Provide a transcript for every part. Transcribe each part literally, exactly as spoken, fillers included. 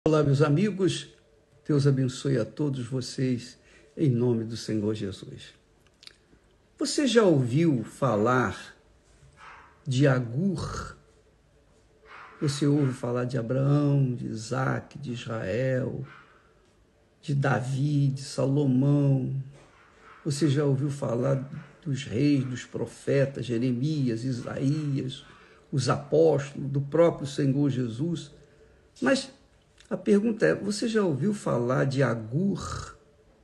Olá, meus amigos, Deus abençoe a todos vocês, em nome do Senhor Jesus. Você já ouviu falar de Agur? Você ouve falar de Abraão, de Isaac, de Israel, de Davi, de Salomão? Você já ouviu falar dos reis, dos profetas, Jeremias, Isaías, os apóstolos, do próprio Senhor Jesus? Mas a pergunta é, você já ouviu falar de Agur?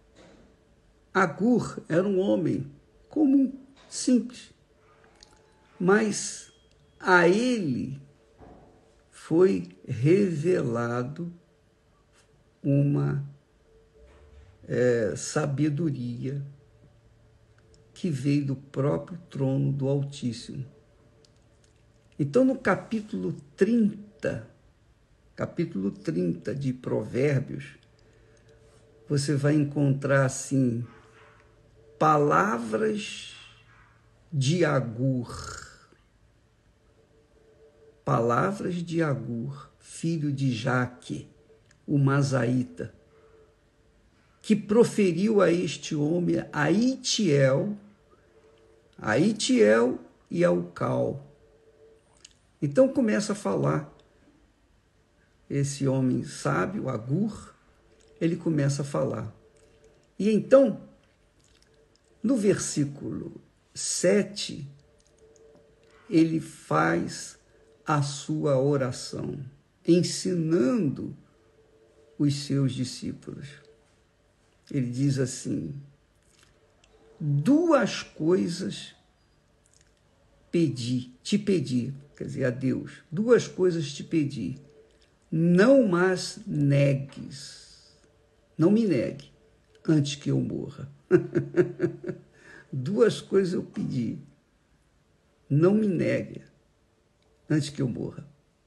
Agur era um homem comum, simples, mas a ele foi revelado uma é, sabedoria que veio do próprio trono do Altíssimo. Então, no capítulo trinta, capítulo trinta de Provérbios, você vai encontrar, assim, palavras de Agur. Palavras de Agur, filho de Jaque, o Mazaíta, que proferiu a este homem a Itiel, a Itiel e a Ucal. Então começa a falar. Esse homem sábio, Agur, ele começa a falar. E então, no versículo sete, ele faz a sua oração, ensinando os seus discípulos. Ele diz assim: duas coisas pedi, te pedi, quer dizer, a Deus, duas coisas te pedi. Não mais negues, não me negue antes que eu morra. Duas coisas eu pedi, não me negue antes que eu morra.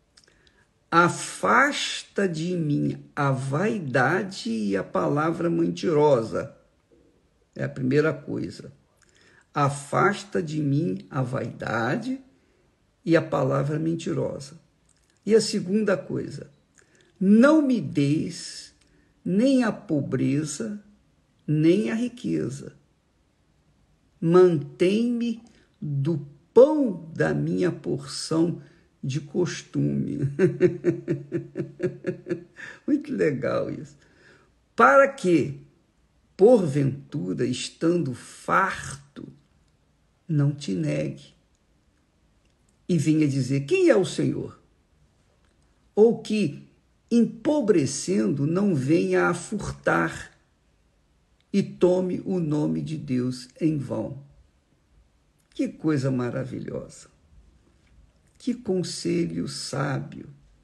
Afasta de mim a vaidade e a palavra mentirosa. É a primeira coisa. Afasta de mim a vaidade e a palavra mentirosa. E a segunda coisa, não me deis nem a pobreza, nem a riqueza. Mantém-me do pão da minha porção de costume. Muito legal isso. Para que, porventura, estando farto, não te negue. E venha dizer, quem é o Senhor? Ou que, empobrecendo, não venha a furtar e tome o nome de Deus em vão. Que coisa maravilhosa! Que conselho sábio!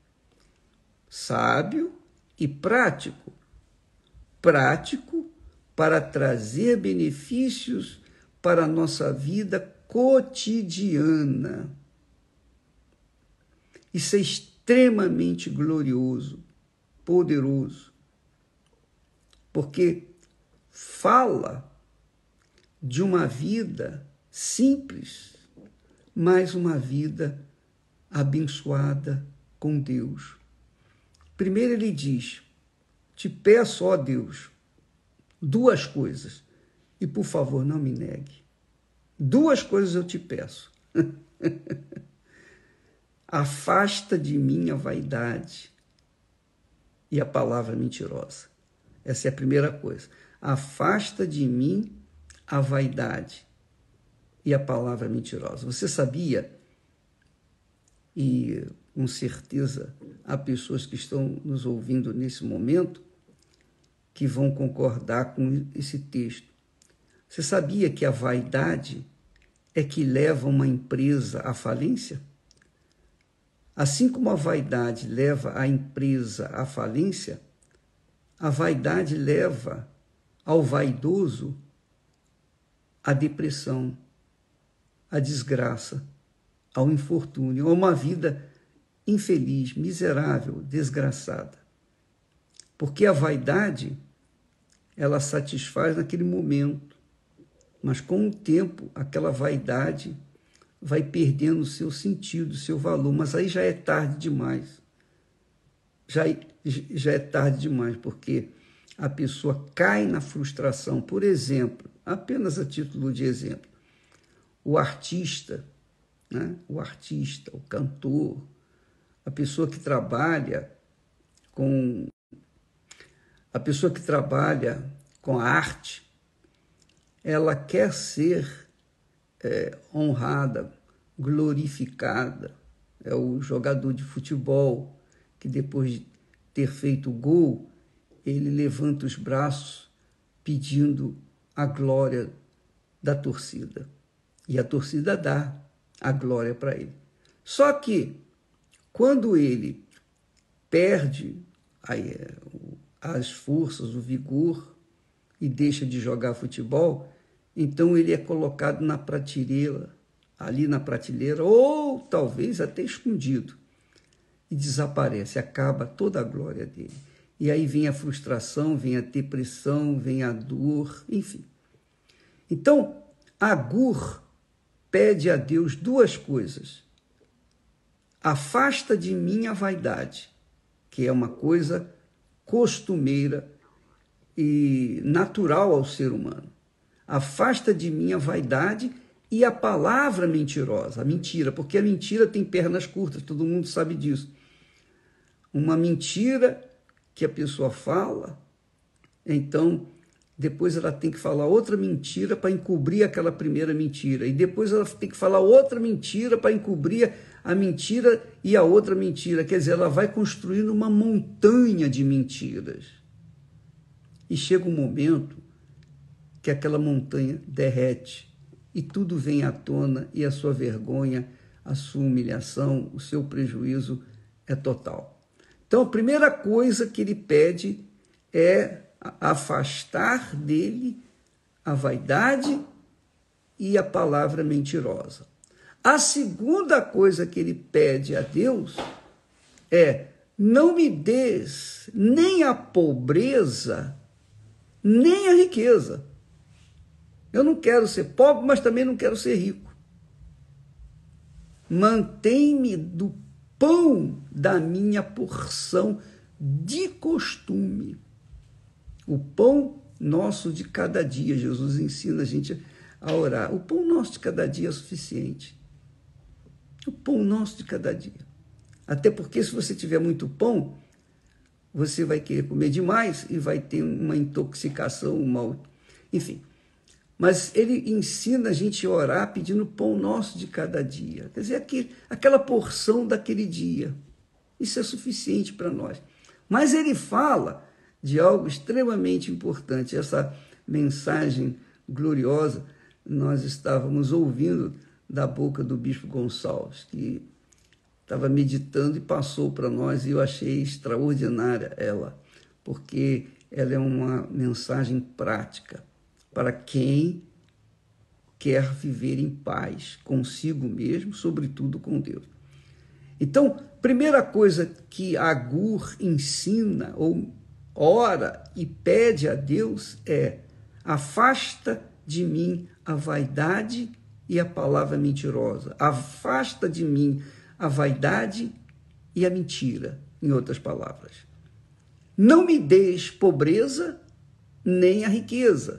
Sábio e prático. Prático para trazer benefícios para a nossa vida cotidiana. Isso é extremamente glorioso, poderoso, porque fala de uma vida simples, mas uma vida abençoada com Deus. Primeiro ele diz, te peço, ó Deus, duas coisas, e por favor não me negue. Duas coisas eu te peço. Afasta de mim a vaidade e a palavra mentirosa. Essa é a primeira coisa. Afasta de mim a vaidade e a palavra mentirosa. Você sabia, e com certeza há pessoas que estão nos ouvindo nesse momento que vão concordar com esse texto. Você sabia que a vaidade é que leva uma empresa à falência? Assim como a vaidade leva a empresa à falência, a vaidade leva ao vaidoso a depressão, a desgraça, ao infortúnio, a uma vida infeliz, miserável, desgraçada. Porque a vaidade, ela satisfaz naquele momento, mas com o tempo aquela vaidade vai perdendo o seu sentido, o seu valor, mas aí já é tarde demais. já, já é tarde demais, porque a pessoa cai na frustração. Por exemplo, apenas a título de exemplo, o artista, né? o artista, o cantor, a pessoa que trabalha com a pessoa que trabalha com a arte, ela quer ser é, honrada, glorificada. É o jogador de futebol que, depois de ter feito o gol, ele levanta os braços pedindo a glória da torcida. E a torcida dá a glória para ele. Só que, quando ele perde as forças, o vigor, e deixa de jogar futebol, então ele é colocado na prateleira, ali na prateleira, ou talvez até escondido, e desaparece, acaba toda a glória dele. E aí vem a frustração, vem a depressão, vem a dor, enfim. Então, Agur pede a Deus duas coisas. Afasta de mim a vaidade, que é uma coisa costumeira e natural ao ser humano. Afasta de mim a vaidade e a palavra mentirosa, a mentira, porque a mentira tem pernas curtas, todo mundo sabe disso. Uma mentira que a pessoa fala, então depois ela tem que falar outra mentira para encobrir aquela primeira mentira, e depois ela tem que falar outra mentira para encobrir a mentira e a outra mentira. Quer dizer, ela vai construindo uma montanha de mentiras. E chega um momento que aquela montanha derrete e tudo vem à tona, e a sua vergonha, a sua humilhação, o seu prejuízo é total. Então, a primeira coisa que ele pede é afastar dele a vaidade e a palavra mentirosa. A segunda coisa que ele pede a Deus é: não me des nem a pobreza, nem a riqueza. Eu não quero ser pobre, mas também não quero ser rico. Mantém-me do pão da minha porção de costume. O pão nosso de cada dia. Jesus ensina a gente a orar. O pão nosso de cada dia é suficiente. O pão nosso de cada dia. Até porque, se você tiver muito pão, você vai querer comer demais e vai ter uma intoxicação, um mal. Enfim. Mas ele ensina a gente a orar pedindo o pão nosso de cada dia. Quer dizer, aquele, aquela porção daquele dia. Isso é suficiente para nós. Mas ele fala de algo extremamente importante. Essa mensagem gloriosa nós estávamos ouvindo da boca do Bispo Gonçalves, que estava meditando e passou para nós, e eu achei extraordinária ela, porque ela é uma mensagem prática para quem quer viver em paz consigo mesmo, sobretudo com Deus. Então, primeira coisa que Agur ensina, ou ora e pede a Deus, é: afasta de mim a vaidade e a palavra mentirosa. Afasta de mim a vaidade e a mentira, em outras palavras. Não me deis pobreza nem a riqueza.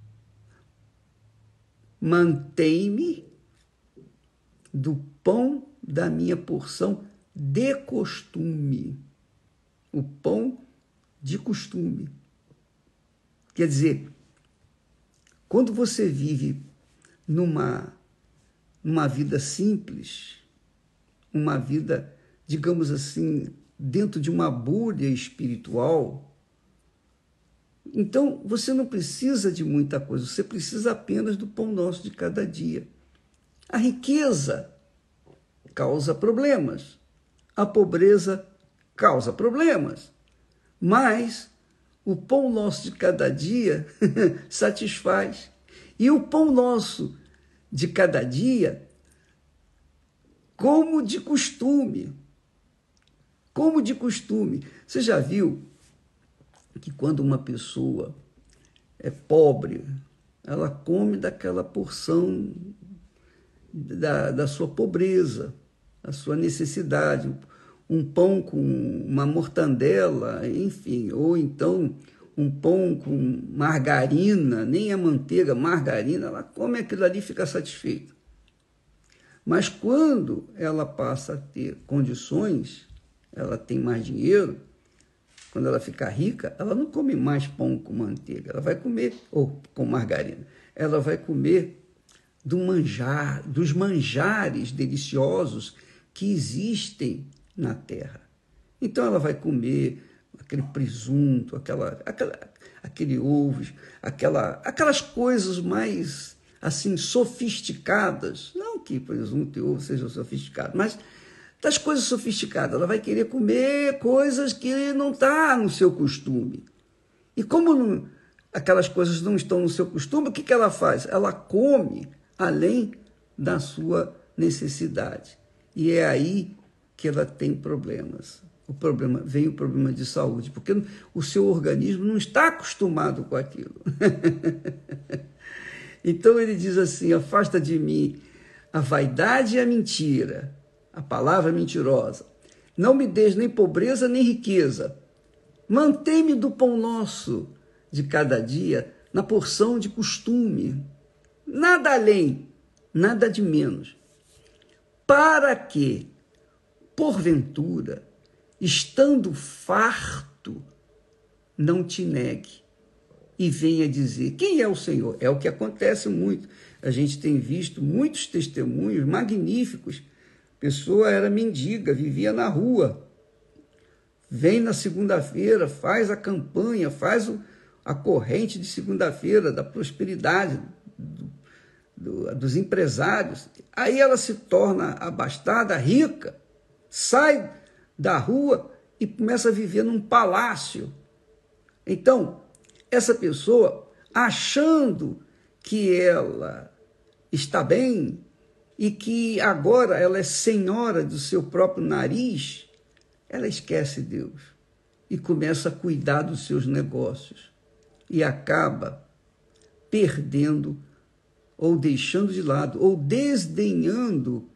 Mantém-me do pão da minha porção de costume. O pão de costume. Quer dizer, quando você vive numa, numa vida simples, uma vida, digamos assim, dentro de uma bolha espiritual, então você não precisa de muita coisa, você precisa apenas do pão nosso de cada dia. A riqueza causa problemas, a pobreza causa problemas, mas o pão nosso de cada dia satisfaz. E o pão nosso de cada dia, como de costume, como de costume. Você já viu que quando uma pessoa é pobre, ela come daquela porção da, da sua pobreza, da sua necessidade, um pão com uma mortandela, enfim, ou então um pão com margarina, nem a manteiga, margarina, ela come aquilo ali e fica satisfeita. Mas quando ela passa a ter condições, ela tem mais dinheiro, quando ela ficar rica, ela não come mais pão com manteiga, ela vai comer, ou com margarina, ela vai comer do manjar, dos manjares deliciosos que existem na terra. Então ela vai comer aquele presunto, aquela, aquela, aquele ovo, aquela, aquelas coisas mais assim sofisticadas, não que presunto e ovo sejam sofisticados, mas das coisas sofisticadas, ela vai querer comer coisas que não estão no seu costume. E como não, aquelas coisas não estão no seu costume, o que, que ela faz? Ela come além da sua necessidade. E é aí que ela tem problemas. O problema, vem o problema de saúde, porque o seu organismo não está acostumado com aquilo. Então ele diz assim, afasta de mim a vaidade e a mentira, a palavra mentirosa. Não me des nem pobreza nem riqueza. Mantém-me do pão nosso de cada dia, na porção de costume. Nada além, nada de menos. Para que, porventura, estando farto, não te negue e venha dizer, quem é o Senhor? É o que acontece muito. A gente tem visto muitos testemunhos magníficos. A pessoa era mendiga, vivia na rua. Vem na segunda-feira, faz a campanha, faz o, a corrente de segunda-feira da prosperidade, do, do, dos empresários. Aí ela se torna abastada, rica, sai da rua e começa a viver num palácio. Então, essa pessoa, achando que ela está bem e que agora ela é senhora do seu próprio nariz, ela esquece Deus e começa a cuidar dos seus negócios e acaba perdendo ou deixando de lado ou desdenhando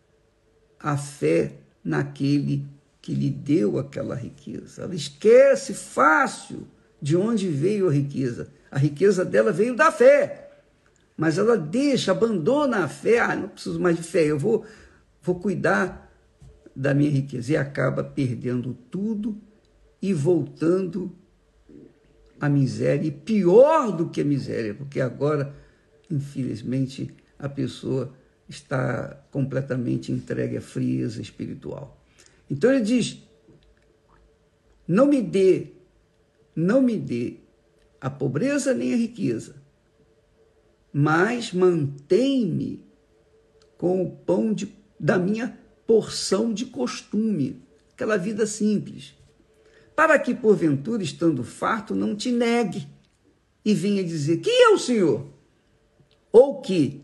a fé naquele que lhe deu aquela riqueza. Ela esquece fácil de onde veio a riqueza. A riqueza dela veio da fé, mas ela deixa, abandona a fé. Ah, não preciso mais de fé, eu vou, vou cuidar da minha riqueza. E acaba perdendo tudo e voltando à miséria, e pior do que a miséria, porque agora, infelizmente, a pessoa está completamente entregue à frieza espiritual. Então ele diz, não me dê, não me dê a pobreza nem a riqueza, mas mantém-me com o pão de, da minha porção de costume, aquela vida simples, para que, porventura, estando farto, não te negue e venha dizer, quem é o Senhor? Ou que,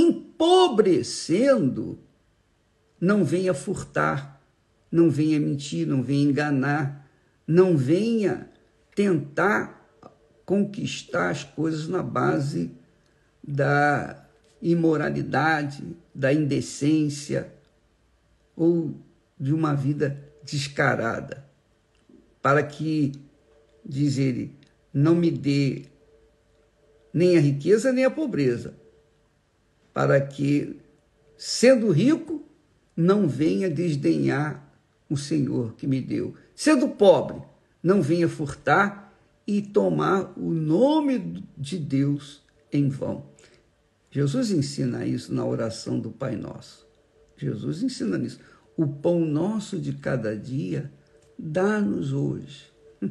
empobrecendo, não venha furtar, não venha mentir, não venha enganar, não venha tentar conquistar as coisas na base da imoralidade, da indecência ou de uma vida descarada, para que, diz ele, não me dê nem a riqueza nem a pobreza, para que, sendo rico, não venha desdenhar o Senhor que me deu. Sendo pobre, não venha furtar e tomar o nome de Deus em vão. Jesus ensina isso na oração do Pai Nosso. Jesus ensina isso. O pão nosso de cada dia, dá-nos hoje.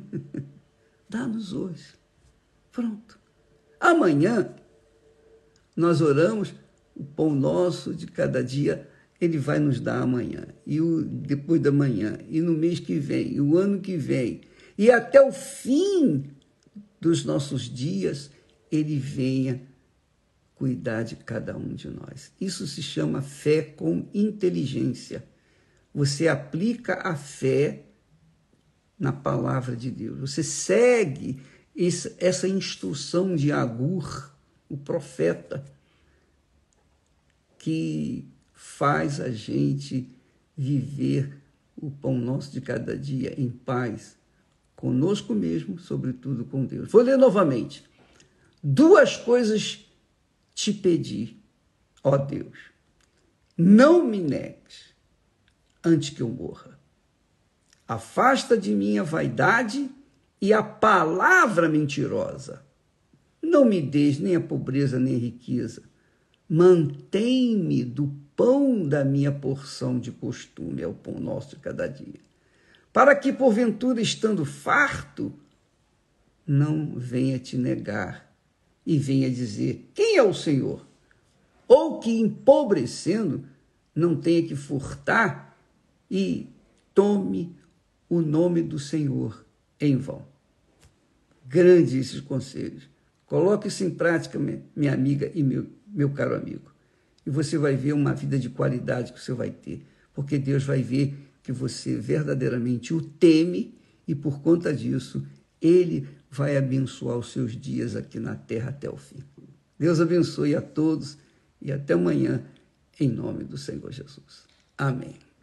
Dá-nos hoje. Pronto. Amanhã, nós oramos, o pão nosso de cada dia, ele vai nos dar amanhã, e o, depois da manhã, e no mês que vem, e o ano que vem, e até o fim dos nossos dias, ele venha cuidar de cada um de nós. Isso se chama fé com inteligência. Você aplica a fé na palavra de Deus. Você segue essa instrução de Agur, o profeta, que faz a gente viver o pão nosso de cada dia em paz, conosco mesmo, sobretudo com Deus. Vou ler novamente. Duas coisas te pedi, ó Deus. Não me negues antes que eu morra. Afasta de mim a vaidade e a palavra mentirosa. Não me des nem a pobreza nem a riqueza. Mantém-me do pão da minha porção de costume, é o pão nosso de cada dia. Para que, porventura, estando farto, não venha te negar e venha dizer, quem é o Senhor? Ou que, empobrecendo, não tenha que furtar e tome o nome do Senhor em vão. Grandes esses conselhos. Coloque isso em prática, minha amiga e meu, meu caro amigo. E você vai ver uma vida de qualidade que você vai ter. Porque Deus vai ver que você verdadeiramente o teme e, por conta disso, Ele vai abençoar os seus dias aqui na terra até o fim. Deus abençoe a todos e até amanhã, em nome do Senhor Jesus. Amém.